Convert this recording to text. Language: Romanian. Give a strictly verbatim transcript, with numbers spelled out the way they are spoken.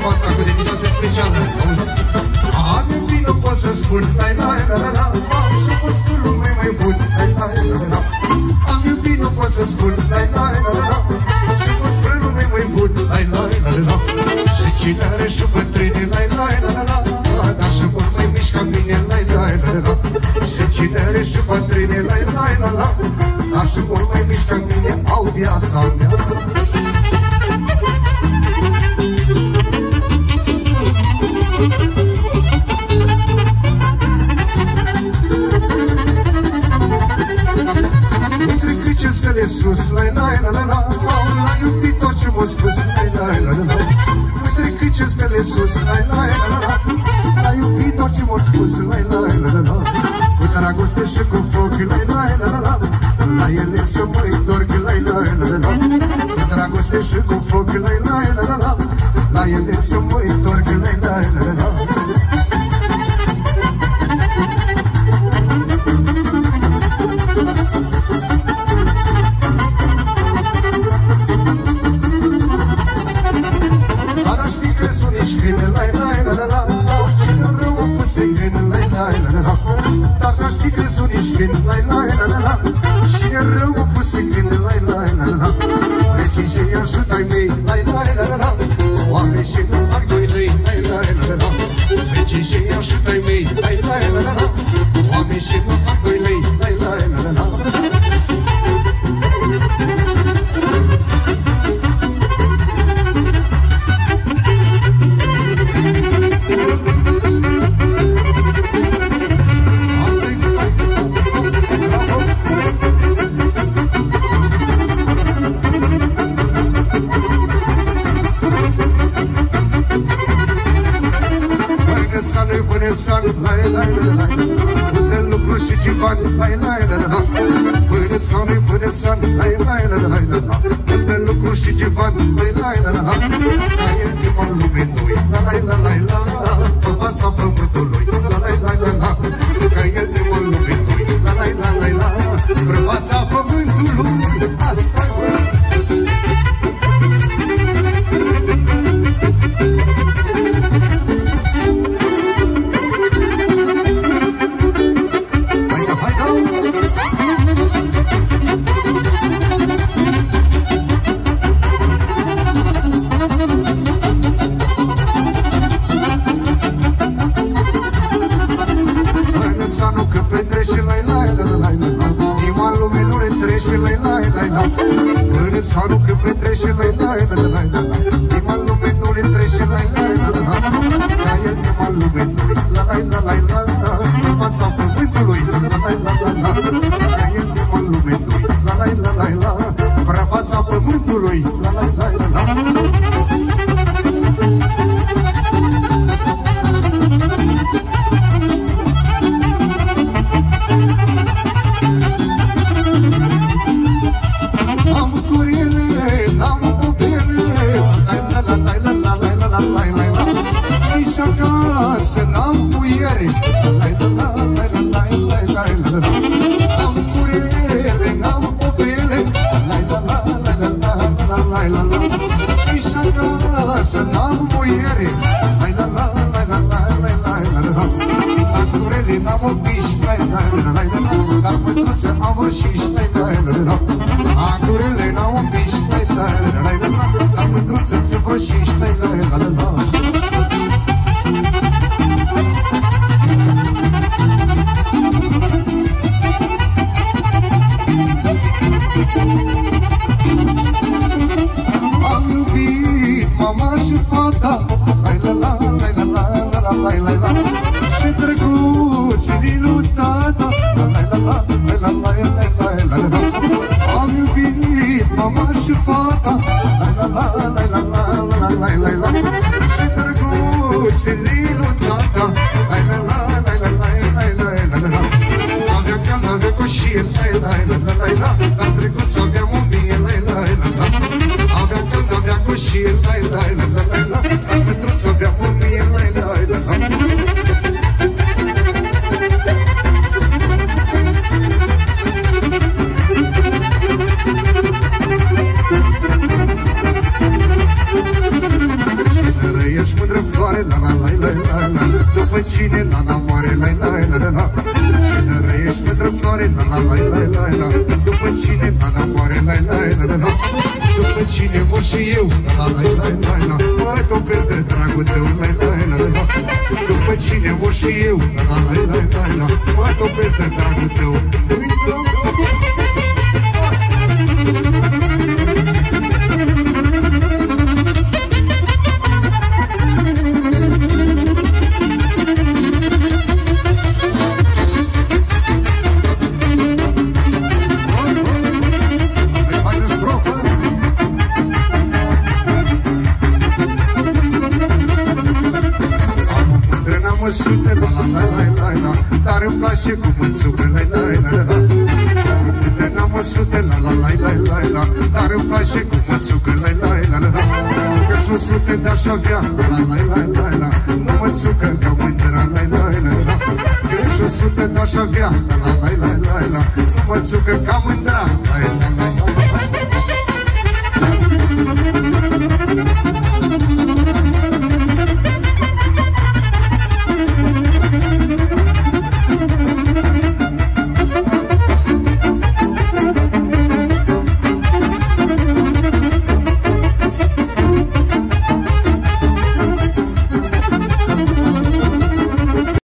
cu asta, cu dedicație specială. Auzi? Am iubit, nu pot să spun, lai, lai, la, la, la. Și-a fost cu lume mai bun, lai, lai, la, la, la. Am iubit, nu pot să spun, lai, lai, la, la, la. Și-a fost cu lume mai bun, lai, lai, la, la, la. Și cine are și bătrâne, lai, lai, la, la, la. Dar și mult mai mici ca mine, lai, lai, la, la, la. Și cine are și bătrâne, lai, lai, la, la. Dar și mult mai mici ca mine, au viața mea. Ce stele sus, lai, lai, la, la, la. L-a iubit tot ce m-a spus, lai, lai, la, la, la. Uite cât ce stele sus, lai, lai, la, la, la. L-a iubit tot ce m-a spus, lai, lai, la, la, la. Cu dragoste și cu foc, lai, lai, la, la, la. La ele să mă întorc, lai, lai, la, la, la. Cu dragoste și cu foc, lai, lai, la, la, la. La ele să mă întorc, lai, lai, la, la, la. Dacă aș fi crezut nici când, lai, lai, la, la, la. Cine rău mă pus în gând, lai, lai, la, la, la. Recin și ajută-i mei, lai, lai, la, la, la. Oameni și nu fac doi lei, lai, lai, la, la, la. Recin și ajută-i mei, lai, lai, la, la, la. Oameni și nu fac doi lei, lai, lai, la, la, la. Lai, lai, la, la, de lucru și civan, lai, lai, la, la, până țanui, până țan, lai, lai, la, la, la, de lucru și civan, lai, lai, la, la, la, e inima lumii lui, la, lai, la, lai, la, pe fața pământului, la, lai, lai, la, la, că e inima lumii lui, la, lai, la, lai, la, pe fața pământului, asta-i Țanul când petrece, lai, lai, la, la, la, la. Inima în lume nu le trece, lai, lai, la, la, la. Ca e inima în lume nu le, la, lai, la, lai, la, la. În fața pământului, la, lai, la, la, la. Ca e inima în lume nu le, la, lai, la, lai, la. Vrea fața pământului, la, lai, la, la, la. moare, la la la la la la. După cine nana moare, la la la la la. Cine răiești pentru floare, la la la la la la. După cine nana moare, la la la la la. După cine mor și eu, la la la la la. Mă topesc de dragul tău, la la la la. După cine mor și eu, la la la la la. Mă topesc de dragul tău. Sute, la la la la la la. Dar îmi place cum îmi sucă, la la la la la. De n-am o sute, la la la la la la. Dar îmi place cum îmi sucă, la la la la la. Că-și o sute de-aș avea, la la la la la. Nu mă sucă ca mândra, la la la la. Că-și o sute de-aș avea, la la la la la. Nu mă sucă ca mândra, la la.